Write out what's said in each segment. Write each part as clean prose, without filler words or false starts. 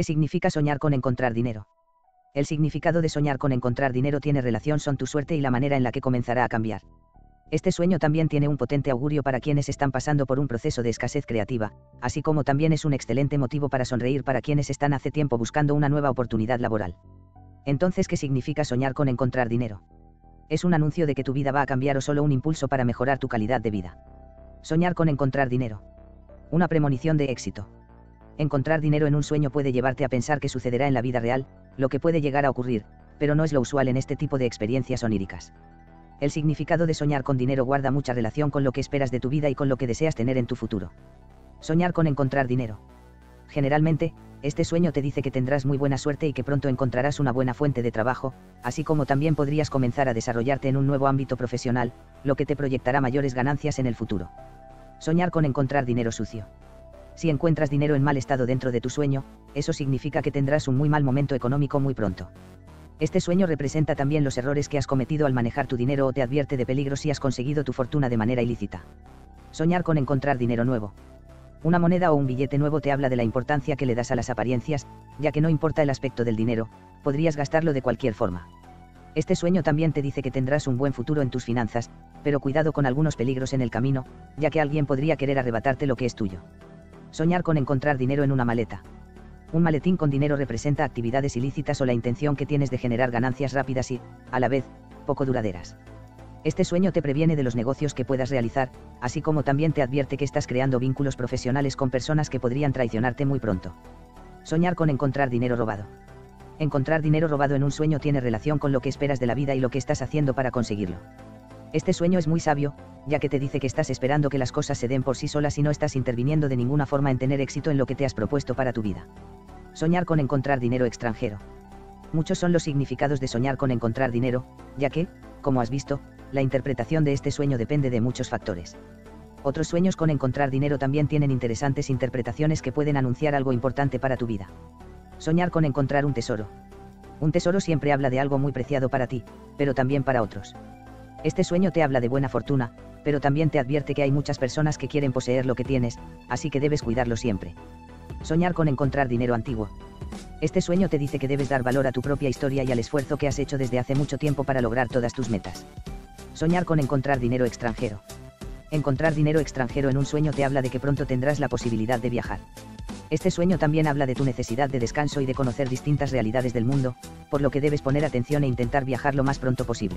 ¿Qué significa soñar con encontrar dinero? El significado de soñar con encontrar dinero tiene relación con tu suerte y la manera en la que comenzará a cambiar. Este sueño también tiene un potente augurio para quienes están pasando por un proceso de escasez creativa, así como también es un excelente motivo para sonreír para quienes están hace tiempo buscando una nueva oportunidad laboral. Entonces, ¿qué significa soñar con encontrar dinero? ¿Es un anuncio de que tu vida va a cambiar o solo un impulso para mejorar tu calidad de vida? Soñar con encontrar dinero. Una premonición de éxito. Encontrar dinero en un sueño puede llevarte a pensar que sucederá en la vida real, lo que puede llegar a ocurrir, pero no es lo usual en este tipo de experiencias oníricas. El significado de soñar con dinero guarda mucha relación con lo que esperas de tu vida y con lo que deseas tener en tu futuro. Soñar con encontrar dinero. Generalmente, este sueño te dice que tendrás muy buena suerte y que pronto encontrarás una buena fuente de trabajo, así como también podrías comenzar a desarrollarte en un nuevo ámbito profesional, lo que te proyectará mayores ganancias en el futuro. Soñar con encontrar dinero sucio. Si encuentras dinero en mal estado dentro de tu sueño, eso significa que tendrás un muy mal momento económico muy pronto. Este sueño representa también los errores que has cometido al manejar tu dinero o te advierte de peligros si has conseguido tu fortuna de manera ilícita. Soñar con encontrar dinero nuevo. Una moneda o un billete nuevo te habla de la importancia que le das a las apariencias, ya que no importa el aspecto del dinero, podrías gastarlo de cualquier forma. Este sueño también te dice que tendrás un buen futuro en tus finanzas, pero cuidado con algunos peligros en el camino, ya que alguien podría querer arrebatarte lo que es tuyo. Soñar con encontrar dinero en una maleta. Un maletín con dinero representa actividades ilícitas o la intención que tienes de generar ganancias rápidas y, a la vez, poco duraderas. Este sueño te previene de los negocios que puedas realizar, así como también te advierte que estás creando vínculos profesionales con personas que podrían traicionarte muy pronto. Soñar con encontrar dinero robado. Encontrar dinero robado en un sueño tiene relación con lo que esperas de la vida y lo que estás haciendo para conseguirlo. Este sueño es muy sabio, ya que te dice que estás esperando que las cosas se den por sí solas y no estás interviniendo de ninguna forma en tener éxito en lo que te has propuesto para tu vida. Soñar con encontrar dinero extranjero. Muchos son los significados de soñar con encontrar dinero, ya que, como has visto, la interpretación de este sueño depende de muchos factores. Otros sueños con encontrar dinero también tienen interesantes interpretaciones que pueden anunciar algo importante para tu vida. Soñar con encontrar un tesoro. Un tesoro siempre habla de algo muy preciado para ti, pero también para otros. Este sueño te habla de buena fortuna, pero también te advierte que hay muchas personas que quieren poseer lo que tienes, así que debes cuidarlo siempre. Soñar con encontrar dinero antiguo. Este sueño te dice que debes dar valor a tu propia historia y al esfuerzo que has hecho desde hace mucho tiempo para lograr todas tus metas. Soñar con encontrar dinero extranjero. Encontrar dinero extranjero en un sueño te habla de que pronto tendrás la posibilidad de viajar. Este sueño también habla de tu necesidad de descanso y de conocer distintas realidades del mundo, por lo que debes poner atención e intentar viajar lo más pronto posible.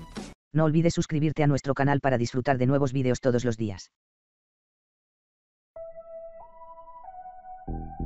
No olvides suscribirte a nuestro canal para disfrutar de nuevos vídeos todos los días.